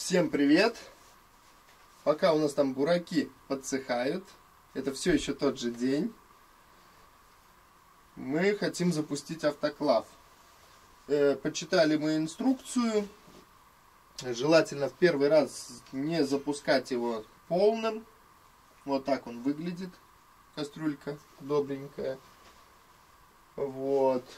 Всем привет! Пока у нас там бураки подсыхают, это все еще тот же день, мы хотим запустить автоклав. Почитали мы инструкцию, желательно в первый раз не запускать его полным. Вот так он выглядит, кастрюлька добренькая. Вот.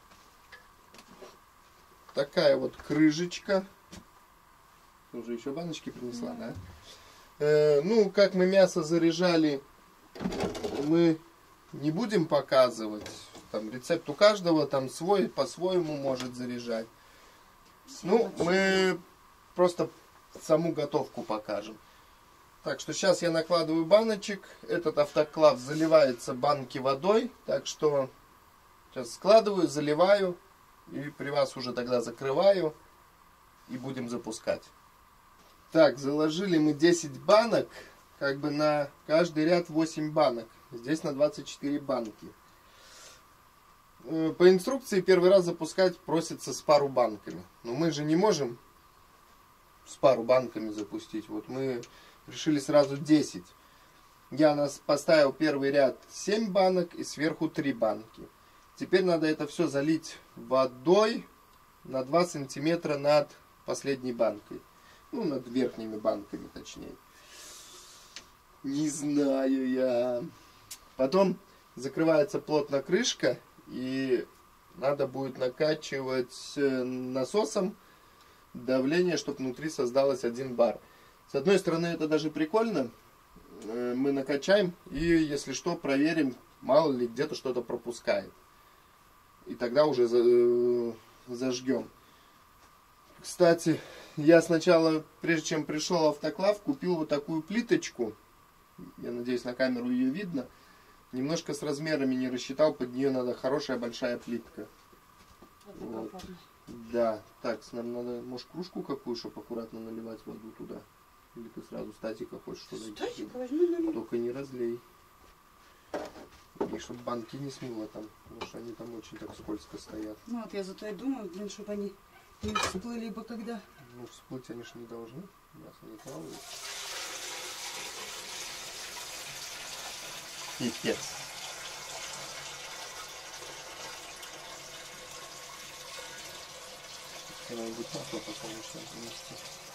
Такая вот крышечка. Уже еще баночки принесла, да? Ну, как мы мясо заряжали, мы не будем показывать. Там рецепт у каждого, там свой, по-своему может заряжать. Ну, мы просто саму готовку покажем. Так что сейчас я накладываю баночек. Этот автоклав заливается банки водой. Так что сейчас складываю, заливаю. И при вас уже тогда закрываю. И будем запускать. Так, заложили мы 10 банок, как бы на каждый ряд 8 банок. Здесь на 24 банки. По инструкции первый раз запускать просится с пару банками. Но мы же не можем с пару банками запустить. Вот мы решили сразу 10. Я поставил первый ряд 7 банок и сверху 3 банки. Теперь надо это все залить водой на 2 сантиметра над последней банкой. Ну, над верхними банками, точнее. Не знаю я. Потом закрывается плотно крышка. И надо будет накачивать насосом давление, чтобы внутри создалось 1 бар. С одной стороны, это даже прикольно. Мы накачаем и, если что, проверим, мало ли где-то что-то пропускает. И тогда уже зажгем. Кстати, я сначала, прежде чем пришел автоклав, купил вот такую плиточку. Я надеюсь, на камеру ее видно. Немножко с размерами не рассчитал, под нее надо хорошая большая плитка. Вот. Да, так, нам надо, может, кружку какую, чтобы аккуратно наливать воду туда. Или ты сразу статика хочешь что-то? Статика возьми, налей. Только не разлей. И чтобы банки не смыло там, потому что они там очень так скользко стоят. Ну вот я зато и думаю, блин, чтобы они не всплыли бы когда. Ну, всплыть они же не должны. Мясо не плавает. Пипец. Надо будет масло потом еще принести.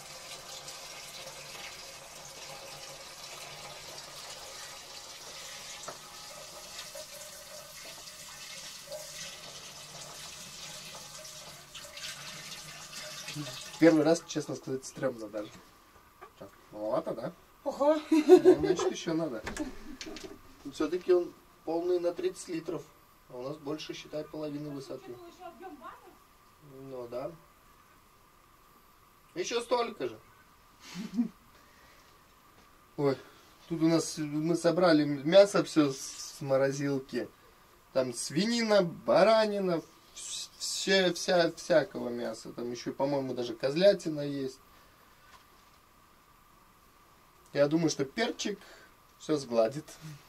Первый раз, честно сказать, стрёмно даже. Так, маловато, да? Ого. Ну, значит, еще надо. Все-таки он полный на 30 литров. А у нас больше, считай, половины высоты. Ну да. Еще столько же. Ой, тут у нас мы собрали мясо все с морозилки. Там свинина, баранина, всякого мяса. Там еще, по-моему, даже козлятина есть. Я думаю, что перчик все сгладит.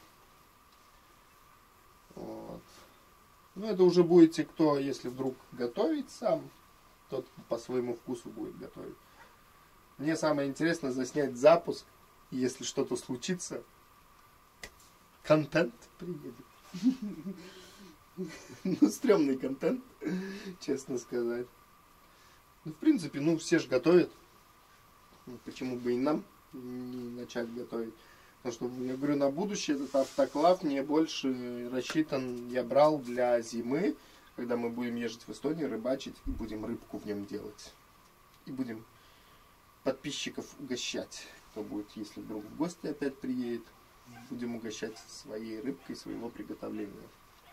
Вот. Ну, это уже будете кто, если вдруг готовить сам, тот по своему вкусу будет готовить. Мне самое интересное заснять запуск, и если что-то случится, контент приедет. Ну, стрёмный контент, честно сказать. Ну, в принципе, ну, все же готовят. Почему бы и нам не начать готовить? Потому что, я говорю, на будущее этот автоклав мне больше рассчитан, я брал для зимы, когда мы будем ехать в Эстонию, рыбачить, и будем рыбку в нем делать. И будем подписчиков угощать. Кто будет, если вдруг в гости опять приедет, будем угощать своей рыбкой, своего приготовления.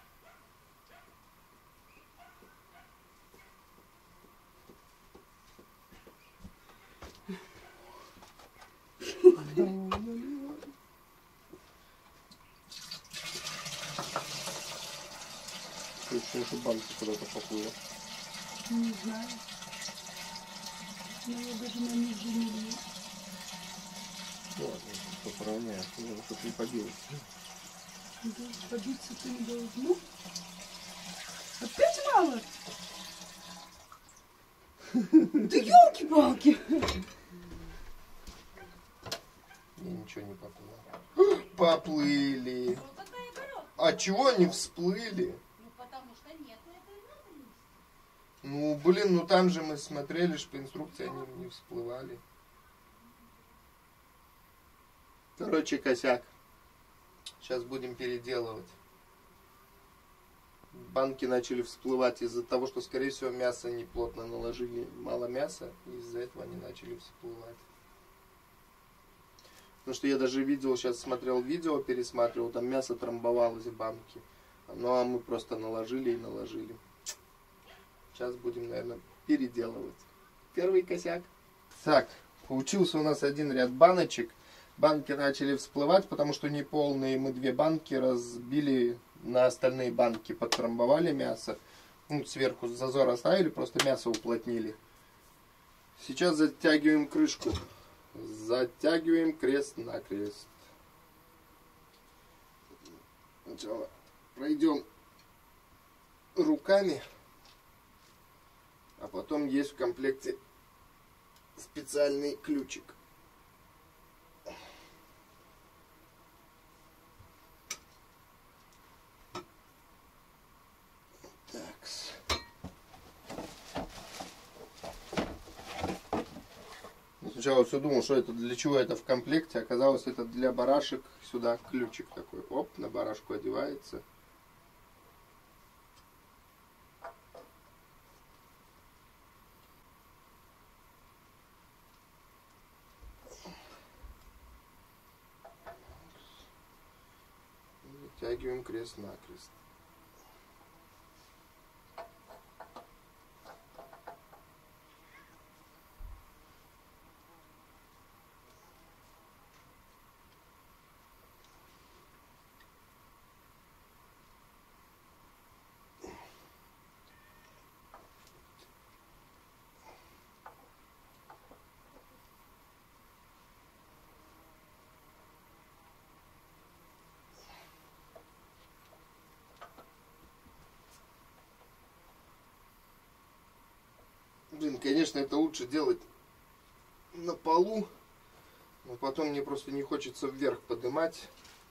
Еще эта банка куда-то поплыла. Не знаю. Но я даже на них не вижу. Ладно, поправляю, чтобы не побилось. Да, побиться ты не должна. Опять мало? Да елки-палки! Поплыли. А чего они всплыли? Ну, потому что нет этой надобности. Ну, блин, ну там же мы смотрели, что по инструкции они не всплывали. Короче, косяк. Сейчас будем переделывать. Банки начали всплывать из-за того, что, скорее всего, мясо не плотно наложили. Мало мяса, и из-за этого они начали всплывать. Потому что я даже видел, сейчас смотрел видео, пересматривал, там мясо трамбовалось в банке. Ну, а мы просто наложили и наложили. Сейчас будем, наверное, переделывать. Первый косяк. Так, получился у нас один ряд баночек. Банки начали всплывать, потому что неполные. Мы 2 банки разбили на остальные банки, подтрамбовали мясо. Ну, сверху зазор оставили, просто мясо уплотнили. Сейчас затягиваем крышку. Затягиваем крест-накрест. Сначала пройдем руками, а потом есть в комплекте специальный ключик. Такс. Сначала все думал, что это, для чего это в комплекте. Оказалось, это для барашек. Сюда ключик такой. Оп, на барашку одевается. Затягиваем крест-накрест. Блин, конечно, это лучше делать на полу, но потом мне просто не хочется вверх поднимать.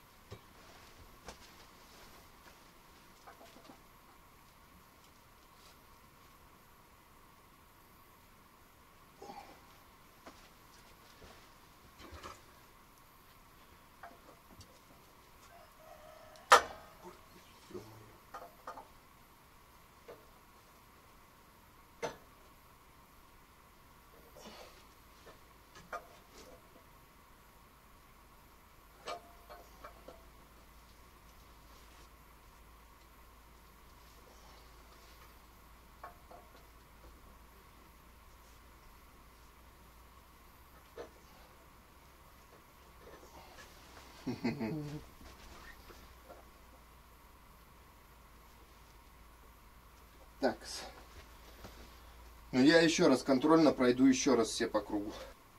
Так. Ну я еще раз контрольно пройду еще раз все по кругу.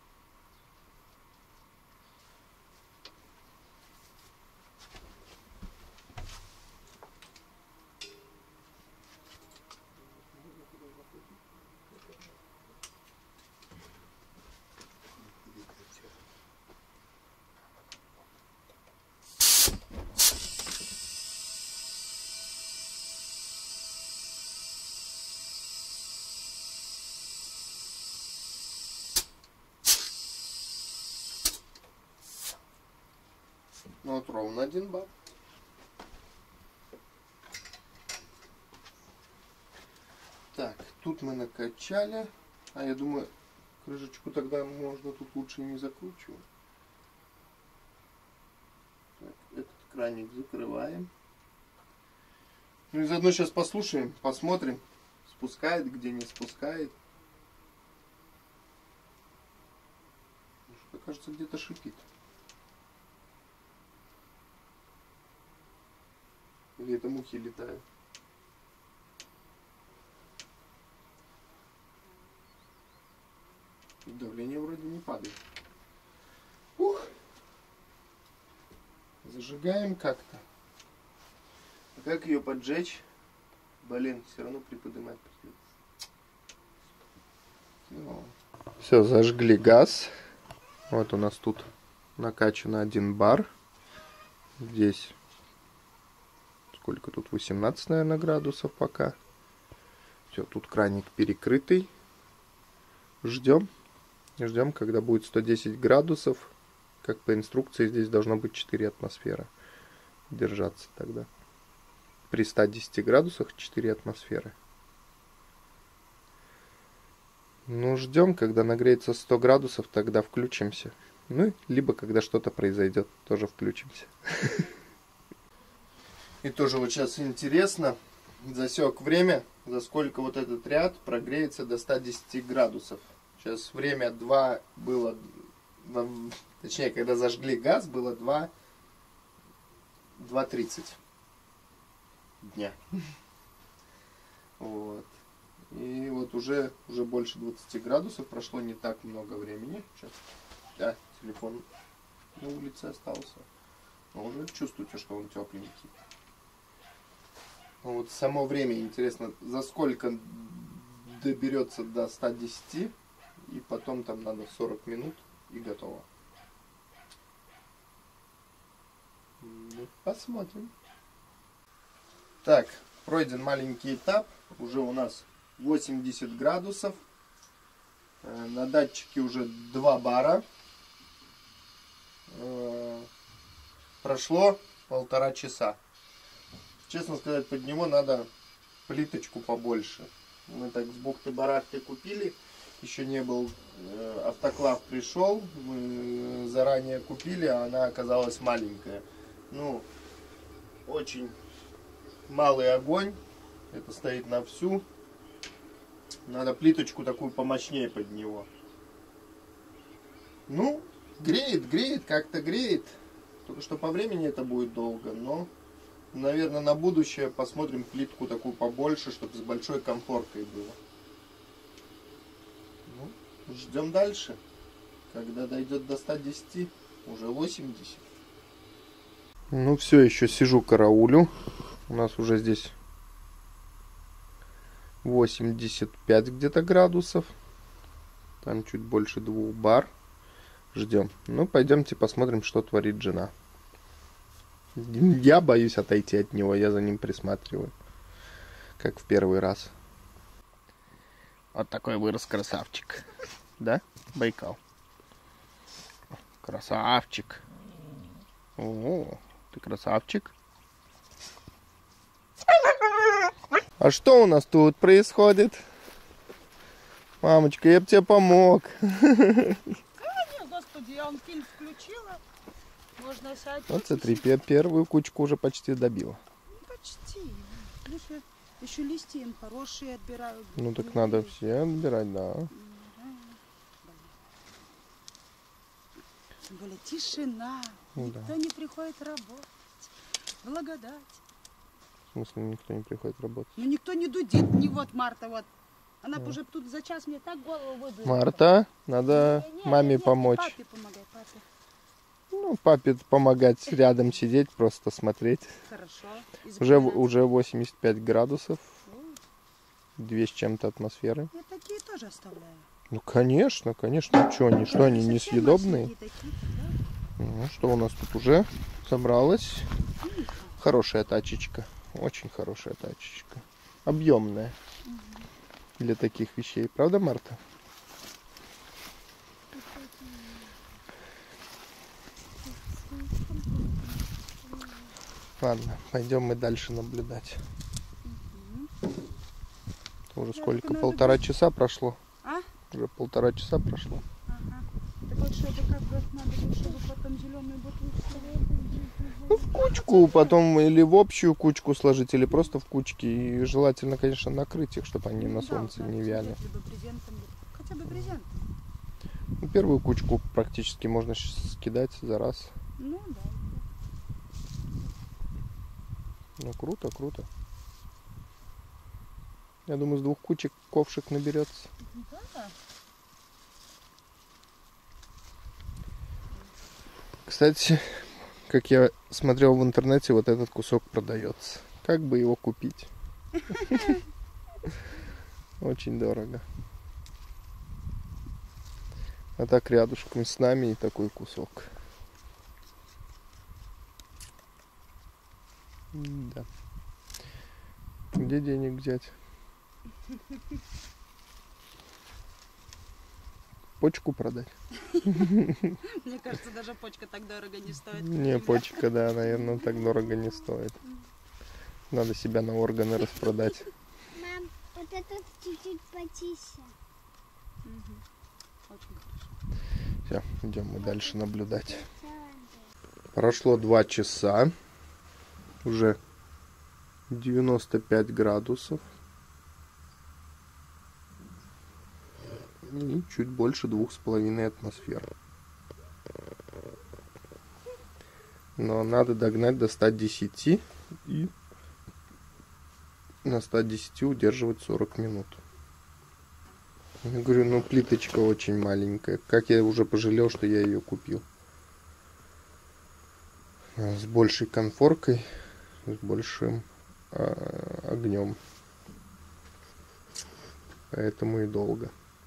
Ну вот ровно 1 балл. Так, тут мы накачали. А я думаю, крышечку тогда можно тут лучше не закручивать. Так, этот краник закрываем. Ну и заодно сейчас послушаем, посмотрим, спускает, где не спускает. Что-то, кажется, где-то шипит. Или это мухи летают? Давление вроде не падает. Ух. Зажигаем как-то. А как ее поджечь? Блин, все равно приподнимать придется. Все, зажгли газ. Вот у нас тут накачано 1 бар. Здесь сколько тут? 18, наверное, градусов пока. Все, тут краник перекрытый. Ждем. Ждем, когда будет 110 градусов. Как по инструкции, здесь должно быть 4 атмосферы. Держаться тогда. При 110 градусах 4 атмосферы. Ну, ждем, когда нагреется 100 градусов, тогда включимся. Ну, либо когда что-то произойдет, тоже включимся. И тоже вот сейчас интересно, засек время, за сколько вот этот ряд прогреется до 110 градусов. Сейчас время 2 было, точнее, когда зажгли газ, было 2:30 дня. Вот. И вот уже больше 20 градусов, прошло не так много времени. Сейчас, да, телефон на улице остался. Но уже чувствуете, что он тепленький. Вот само время интересно, за сколько доберется до 110, и потом там надо 40 минут и готово. Ну, посмотрим. Так, пройден маленький этап, уже у нас 80 градусов, на датчике уже 2 бара, прошло 1,5 часа. Честно сказать, под него надо плиточку побольше. Мы так с бухты-барахты купили, еще не был автоклав, пришел, мы заранее купили, а она оказалась маленькая. Ну, очень малый огонь, это стоит на всю. Надо плиточку такую помощнее под него. Ну, греет, как-то греет. Только что по времени это будет долго, но, наверное, на будущее посмотрим плитку такую побольше, чтобы с большой комфоркой было. Ну, ждем дальше. Когда дойдет до 110, уже 80. Ну все, еще сижу караулю. У нас уже здесь 85 где-то градусов. Там чуть больше 2 бар. Ждем. Ну, пойдемте посмотрим, что творит жена. Я боюсь отойти от него, я за ним присматриваю. Как в первый раз. Вот такой вырос красавчик. Да, Байкал? Красавчик. О, ты красавчик. А что у нас тут происходит? Мамочка, я бы тебе помог. Нет, господи, я вам фильм включила. Можно сядь. Вот смотри, первую кучку уже почти добила. Почти. Еще листья им хорошие отбирают. Ну так надо все отбирать, да. Тем более тишина. Никто не приходит работать. Благодать. В смысле, никто не приходит работать? Ну никто не дудит, не вот Марта, вот. Она бы уже тут за час мне так голову выдала. Марта, надо маме помочь. Папе помогай, папе. Ну, папе помогать рядом сидеть, просто смотреть. Хорошо. Уже 85 градусов. 2 с чем-то атмосферы. Я такие тоже оставляю. Ну, конечно. Что они несъедобные? Ну, что у нас тут уже собралось? Хорошая тачечка. Очень хорошая тачечка. Объемная. Для таких вещей. Правда, Марта? Ладно, пойдем мы дальше наблюдать. Уже сколько? 1,5 часа прошло. А? Уже 1,5 часа прошло. Ага. Так вот, чтобы как бы надо, чтобы потом зеленую бутылку. Ну, в кучку потом, или в общую кучку сложить, или просто в кучке. И желательно, конечно, накрыть их, чтобы они на солнце не вяли. Либо брезентом, хотя бы брезент. Ну, первую кучку практически можно скидать за раз. Ну да. Ну, круто. Я думаю, с 2 кучек ковшик наберется. Да. Кстати, как я смотрел в интернете, вот этот кусок продается. Как бы его купить? Очень дорого. А так рядышком с нами и такой кусок. Да. Где денег взять? Почку продать? Мне кажется, даже почка так дорого не стоит. Не, почка, да, наверное, так дорого не стоит. Надо себя на органы распродать. Мам, вот этот чуть-чуть потише. Очень хорошо. Все, идем мы дальше наблюдать. Прошло 2 часа. Уже 95 градусов. И чуть больше 2,5 атмосфер. Но надо догнать до 110 и на 110 удерживать 40 минут. Я говорю, ну плиточка очень маленькая. Как я уже пожалел, что я ее купил. С большей конфоркой, с большим огнем. Поэтому и долго.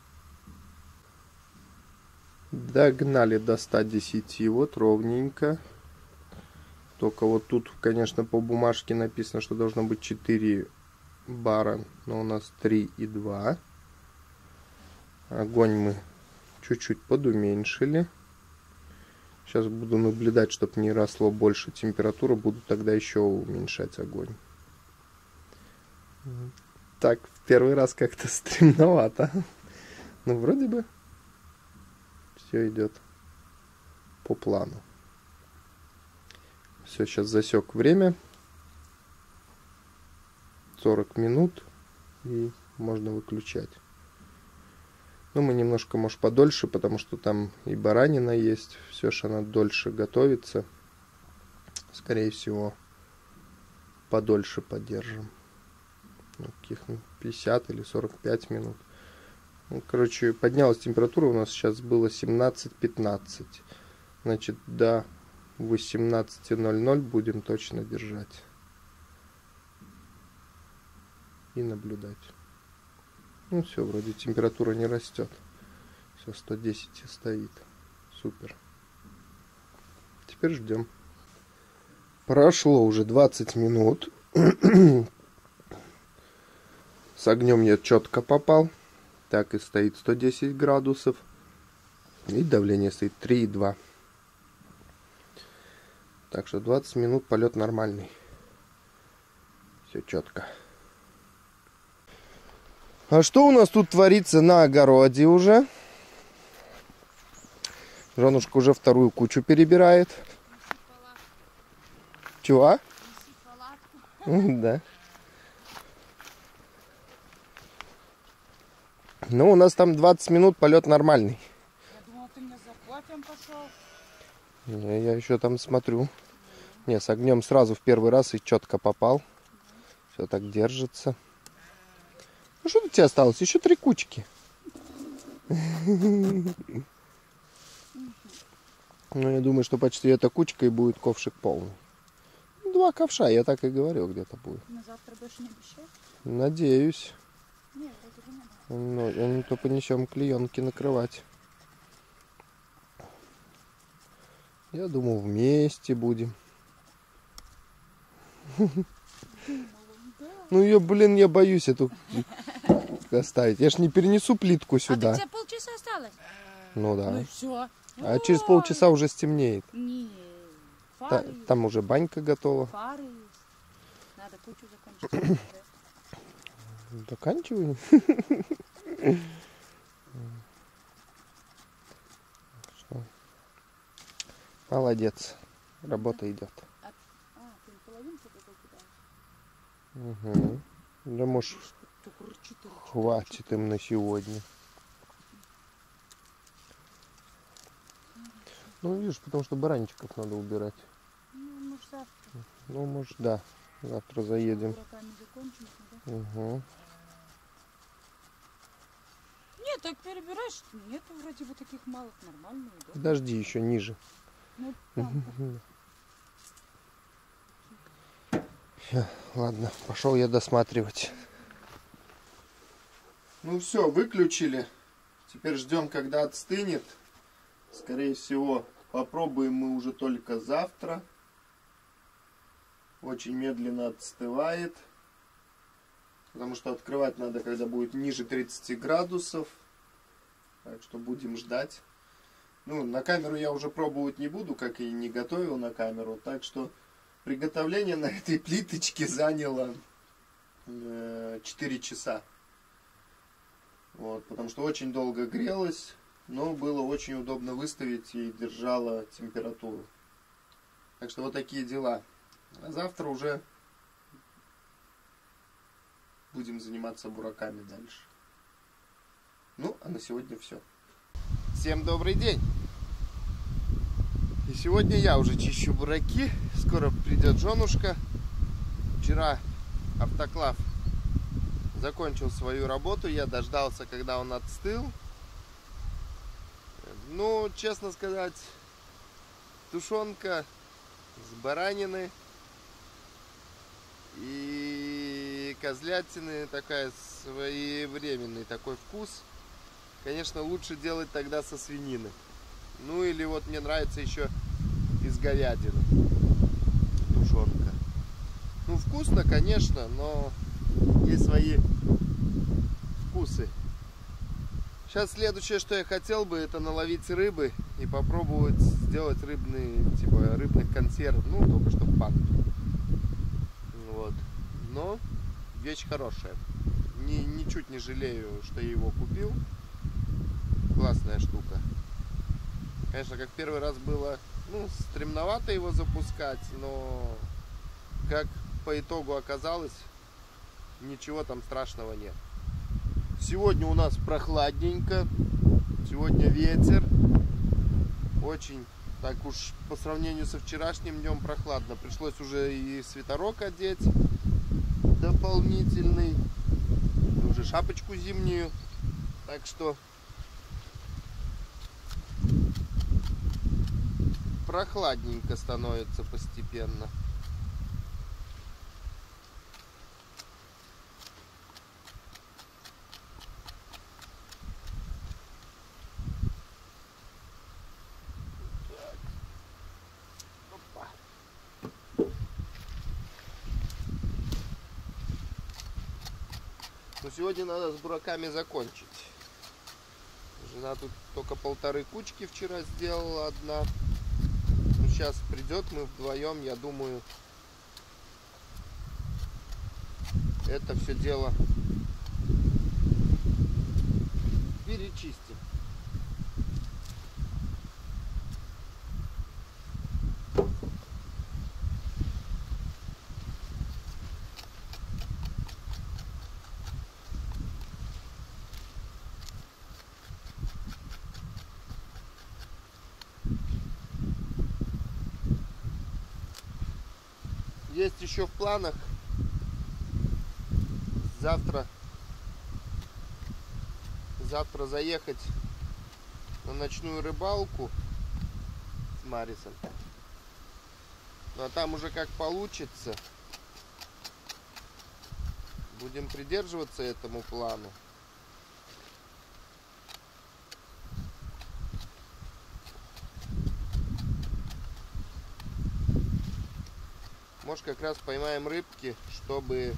Догнали до 110, вот ровненько. Только вот тут, конечно, по бумажке написано, что должно быть 4 бара, но у нас 3,2. Огонь мы чуть-чуть подуменьшили. Сейчас буду наблюдать, чтобы не росло больше температура, буду тогда еще уменьшать огонь. Так, в первый раз как-то стремновато. Ну, вроде бы все идет по плану. Все, сейчас засек время. 40 минут. И можно выключать. Ну, мы немножко, может, подольше, потому что там и баранина есть. Все же она дольше готовится. Скорее всего, подольше подержим. Ну, каких 50 или 45 минут. Ну, короче, поднялась температура. У нас сейчас было 17-15. Значит, до 18:00 будем точно держать. И наблюдать. Ну все, вроде температура не растет. Все, 110 стоит. Супер. Теперь ждем. Прошло уже 20 минут. С огнем я четко попал. Так и стоит 110 градусов. И давление стоит 3,2. Так что 20 минут полет нормальный. Все четко. А что у нас тут творится на огороде уже? Женушка уже вторую кучу перебирает. Чего? Да. Ну, у нас там 20 минут полет нормальный. Я думала, ты мне за кофем пошел. Не, я еще там смотрю. Не, с огнем сразу в первый раз и четко попал. Все так держится. Ну что тут тебе осталось? Еще 3 кучки. Ну, я думаю, что почти эта кучка и будет ковшик полный. 2 ковша, я так и говорил, где-то будет. На завтра больше не обещаешь? Надеюсь. Нет, вроде бы не надо. Ну, а не то понесем клеенки накрывать. Я думал, вместе будем. Ну ее, блин, я боюсь эту оставить. Я ж не перенесу плитку сюда. А тебе полчаса осталось? Ну да. Ну и все. А через полчаса уже стемнеет. Не, фары есть. Там уже банька готова. Фары есть. Надо кучу закончить. Заканчиваем. Молодец. Работа идет. А, ты половинку только кидаешь? Угу. Да, может, Только рычит. хватит им на сегодня. Ну, видишь, потому что баранчиков надо убирать. Ну, может, завтра. Ну, может, да. Завтра заедем. Бураками закончим, да? Угу. Нет, так перебираешь. Нету вроде бы таких малых, нормальных. Да? Подожди, еще ниже. Ну, там. Всё, ладно, пошел я досматривать. Ну все, выключили. Теперь ждем, когда отстынет. Скорее всего, попробуем мы уже только завтра. очень медленно отстывает. Потому что открывать надо, когда будет ниже 30 градусов. Так что будем ждать. Ну, на камеру я уже пробовать не буду, как и не готовил на камеру. Так что приготовление на этой плиточке заняло 4 часа. Вот, потому что очень долго грелось, но было очень удобно выставить и держала температуру. Так что вот такие дела. А завтра уже будем заниматься бураками дальше. Ну, а на сегодня все. Всем добрый день! И сегодня я уже чищу бураки. Скоро придет женушка. Вчера автоклав закончил свою работу. Я дождался, когда он отстыл. Ну, честно сказать, тушенка с баранины и козлятины, такая своевременный такой вкус. Конечно, лучше делать тогда со свинины. Ну или вот мне нравится еще из говядины тушенка. Ну, вкусно, конечно, но есть свои вкусы. Сейчас следующее, что я хотел бы, это наловить рыбы и попробовать сделать рыбных консерв. Ну, только что банки. Вот. Но вещь хорошая. Ничуть не жалею, что я его купил. Классная штука. Конечно, как первый раз было, стремновато его запускать, но как по итогу оказалось, ничего там страшного нет. Сегодня у нас прохладненько, сегодня ветер, очень, так уж по сравнению со вчерашним днем прохладно. Пришлось уже и свитерок одеть дополнительный, уже шапочку зимнюю, так что прохладненько становится постепенно. Но сегодня надо с бураками закончить. Жена тут только 1,5 кучки вчера сделала, одна. Сейчас придет, мы вдвоем, я думаю, это все дело перечистим. Есть еще в планах завтра заехать на ночную рыбалку с Марисом. Ну а там уже как получится. Будем придерживаться этому плану. Может, как раз поймаем рыбки, чтобы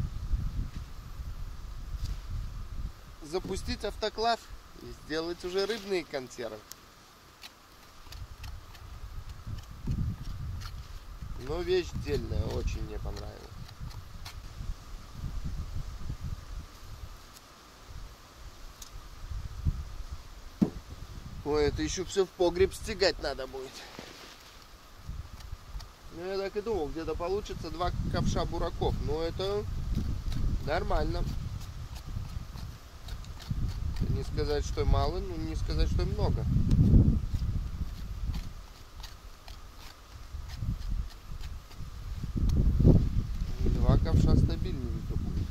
запустить автоклав и сделать уже рыбные консервы. Но вещь дельная, очень мне понравилась. Ой, это еще все в погреб стягать надо будет. Ну, я так и думал, где-то получится 2 ковша бураков. Но это нормально. Не сказать, что мало, но не сказать, что много. И 2 ковша стабильненько будет.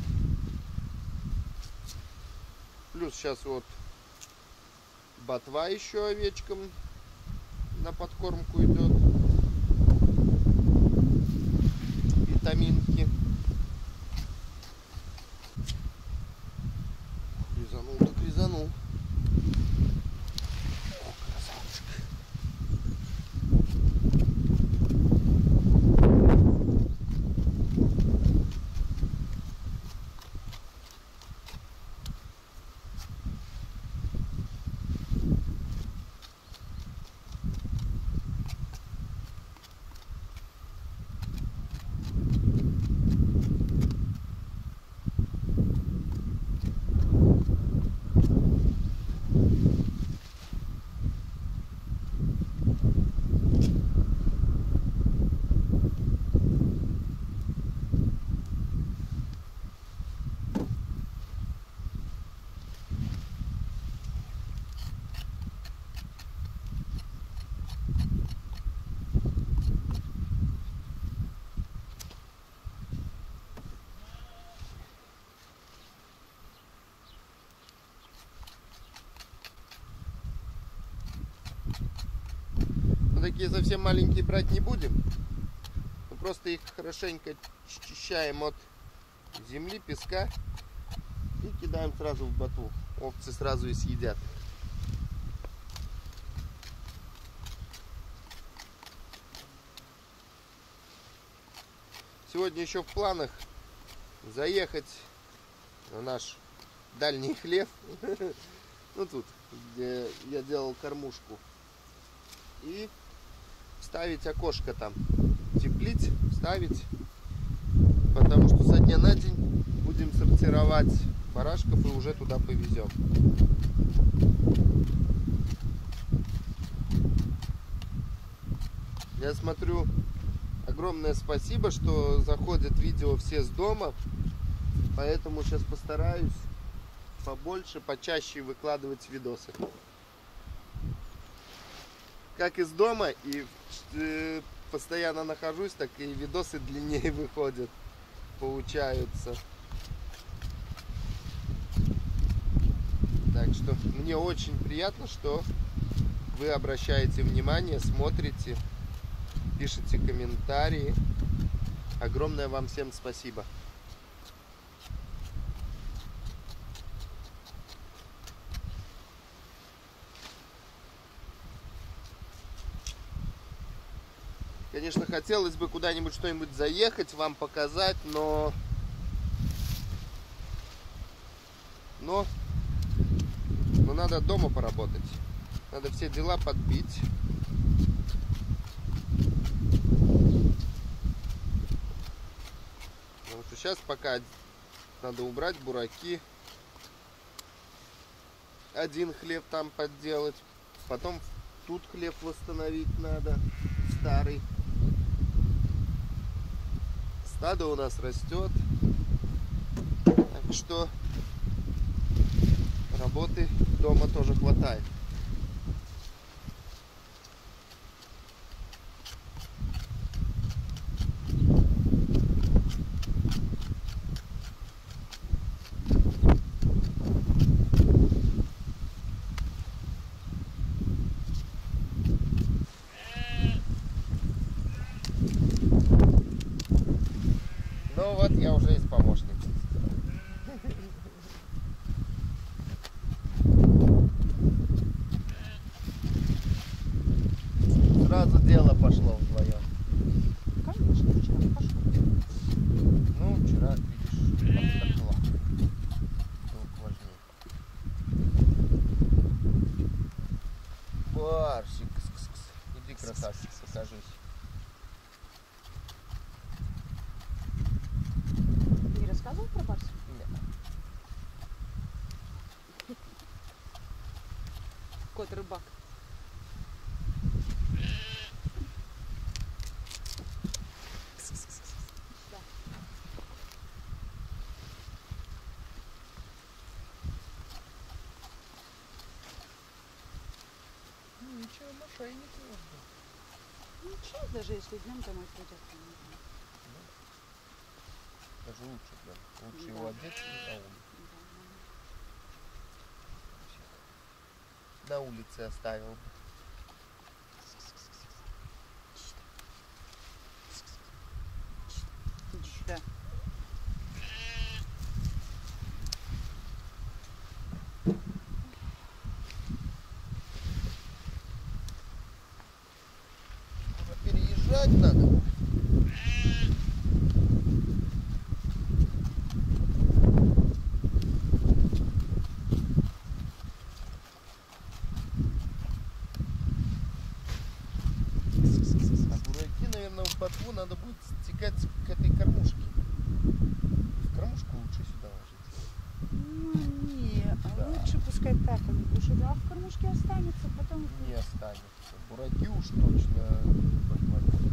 Плюс сейчас вот ботва еще овечкам на подкормку идет. Витаминки. Резанул так резанул. О, красавчик. Мы такие совсем маленькие брать не будем. Мы просто их хорошенько счищаем от земли, песка и кидаем сразу в ботву. Овцы сразу и съедят. Сегодня еще в планах заехать на наш дальний хлев. Ну тут, где я делал кормушку. И ставить окошко там. Теплить, ставить. Потому что со дня на день будем сортировать барашков и уже туда повезем. Я смотрю, огромное спасибо, что заходят видео все с дома. Поэтому сейчас постараюсь побольше, почаще выкладывать видосы. Как из дома и постоянно нахожусь, так и видосы длиннее выходят, получаются. Так что мне очень приятно, что вы обращаете внимание, смотрите, пишите комментарии. Огромное вам всем спасибо. Конечно, хотелось бы куда-нибудь что-нибудь заехать, вам показать, но надо дома поработать. Надо все дела подбить. Потому что сейчас пока надо убрать бураки. Один хлеб там подделать. Потом тут хлеб восстановить надо. Старый. Стадо у нас растет. Так что работы дома тоже хватает. Ну вот, я уже из помощницы. Сразу дело пошло вдвоем. Конечно, вчера пошло. Ну, вчера, видишь, отдохнула. Тут важнее. Барсик, иди, красавчик, покажись. Не рассказывал про Барса? Нет. Кот-рыбак. Ничего, мошенники можно. Ничего, даже если днем домой придет. Даже лучше, да. Лучше Да. его одеть и на улице. На улице оставил бы. Иди сюда. Переезжать надо. А бураки, наверное, в ботву надо будет стекать к этой кормушке. В кормушку лучше сюда ложить. Ну не, а Да. лучше пускай так они кушают, а в кормушке останется, потом... Не останется. Бураки уж точно похватят.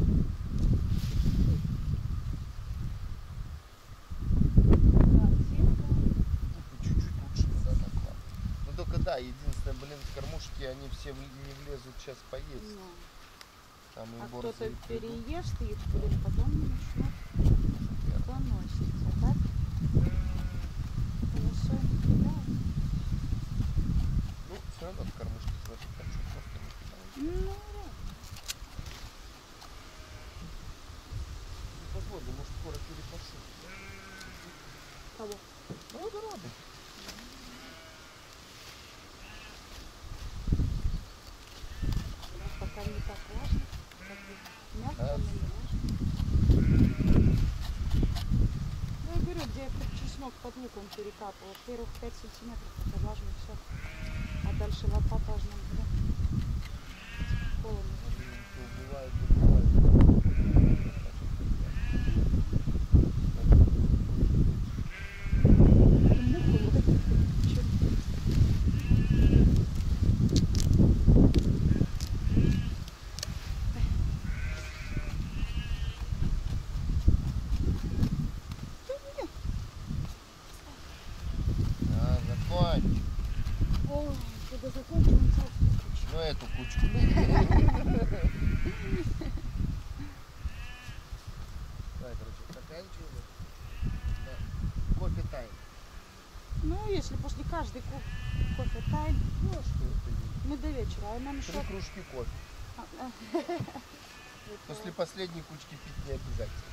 Да, сетка. Чуть-чуть лучше туда накладывать. Ну только да, единственное, блин, в кормушки они все не влезут сейчас поесть. Ну, Там и а борзые кто-то придут. переест их, блин, потом начнут поноситься, так? Колесо не кидают. Ну, все равно в кормушке сложить так, что просто не кидают. Ну, да. чеснок под луком перекапывал. Первых 5 сантиметров это влажно все. А дальше лопата аж нам холодно. Бывает. Закончи. Ой, когда закончим, он целую кучу. Ну эту кучку. Давай, короче, заканчиваем. Да. Кофе тайм. Ну, если после каждой кофе тайм, Ну а что это есть? мы до вечера, а нам еще... 3 кружки кофе. После последней кучки пить не обязательно.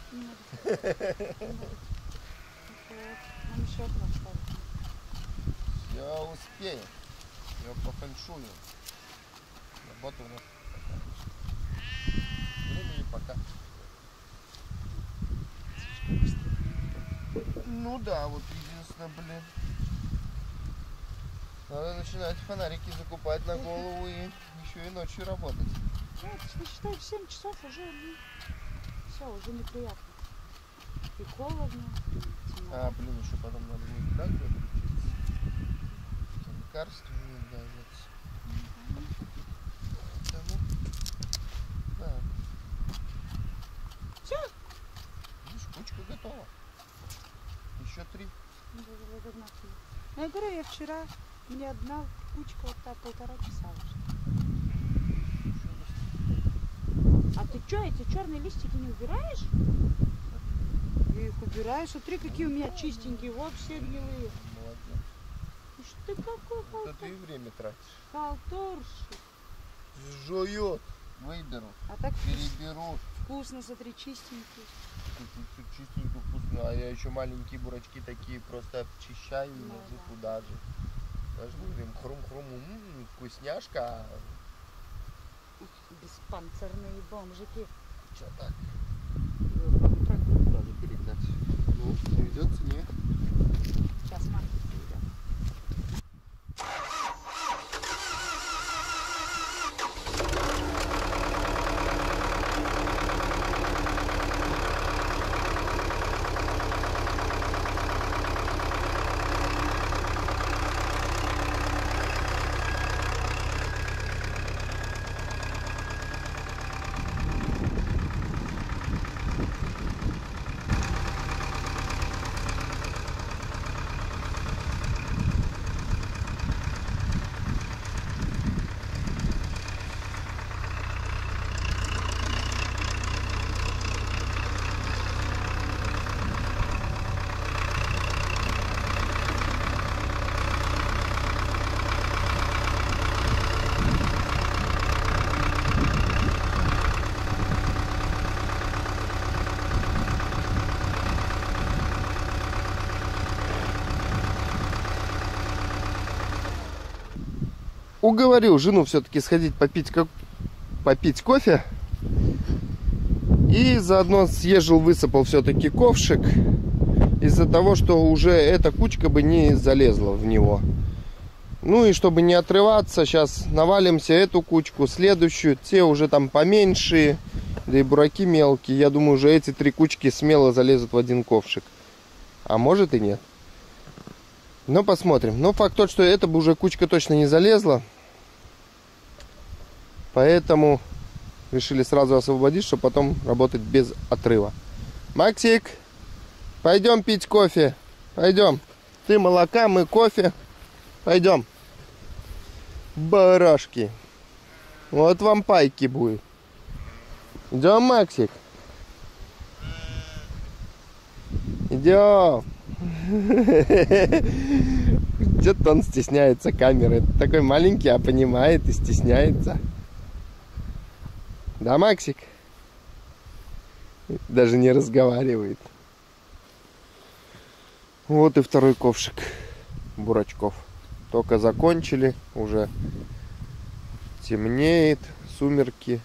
Нам еще одно оставить. Все успеем. Все по фэншую. Работа у нас такая. Времени пока. Ну да, вот единственное, блин. Надо начинать фонарики закупать на голову и еще и ночью работать. Ну, если считай, в 7 часов уже, ну, все, уже неприятно. И холодно, и темно. А, блин, еще потом надо будет так выключиться. Лекарства не дается. Поэтому, да. Все. Видишь, кучка готова. Еще 3. Ну, я говорю, я вчера, мне одна кучка вот так 1,5 часа вышла. А ты что, эти черные листики не убираешь? Я их убираю. Смотри, какие у меня чистенькие. Вот все гнилые. Молодец. Ишь ты какой Это ты время тратишь. халтурщик. Жует. Выберу. А так Переберу. вкусно, смотри, чистенький. Тут все чистенько, вкусно. А я еще маленькие бурачки такие просто обчищаю и Ну ложу да. туда же. Даже говорим, хрум-хрум, вкусняшка. Беспанцирные бомжики. Че так? Трактор сразу перегнать. Ну, заведется, не? Сейчас Марк идет. Уговорил жену все-таки сходить попить кофе. И заодно съезжил, высыпал все-таки ковшик. Из-за того, что уже эта кучка бы не залезла в него. Ну и чтобы не отрываться, сейчас навалимся эту кучку, следующую. Те уже там поменьше, да и бураки мелкие. Я думаю, уже эти 3 кучки смело залезут в один ковшик. А может и нет. Но посмотрим. Но факт тот, что эта бы уже кучка точно не залезла. Поэтому решили сразу освободить, чтобы потом работать без отрыва. Максик, пойдем пить кофе. Пойдем. Ты молока, мы кофе. Пойдем. Барашки. Вот вам пайки будет. Идем, Максик. Идем. Где-то он стесняется камеры. Такой маленький, а понимает и стесняется. Да, Максик? Даже не разговаривает. Вот и второй ковшик бурачков. Только закончили, уже темнеет, сумерки.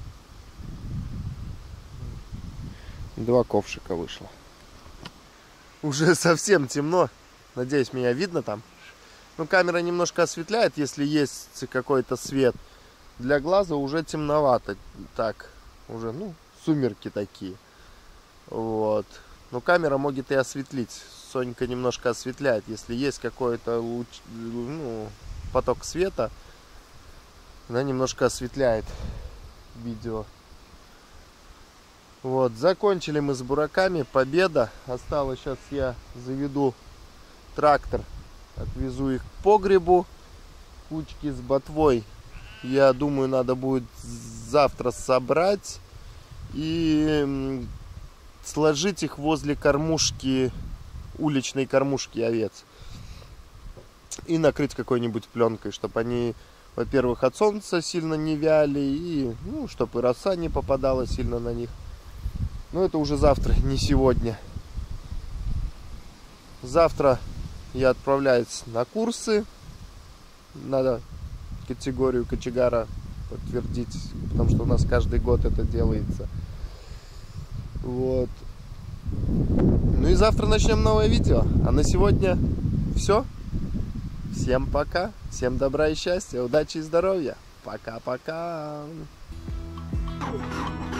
2 ковшика вышло. уже совсем темно. Надеюсь, меня видно там. Ну, камера немножко осветляет, если есть какой-то свет. Для глаза уже темновато. Так, уже, ну, сумерки такие. Вот. Но камера может и осветлить. Сонька немножко осветляет. Если есть какой-то луч, ну, поток света, она немножко осветляет видео. Вот, закончили мы с бураками. Победа. Осталось, сейчас я заведу трактор, отвезу их к погребу. Кучки с ботвой, я думаю, надо будет завтра собрать и сложить их возле кормушки, уличной кормушки овец. И накрыть какой-нибудь пленкой, чтобы они, во-первых, от солнца сильно не вяли, и, ну, чтобы и роса не попадала сильно на них. Но это уже завтра, не сегодня. Завтра я отправляюсь на курсы. Надо категорию кочегара подтвердить, потому что у нас каждый год это делается. Вот. Ну и завтра начнем новое видео. А на сегодня все. Всем пока. Всем добра и счастья, удачи и здоровья. Пока-пока.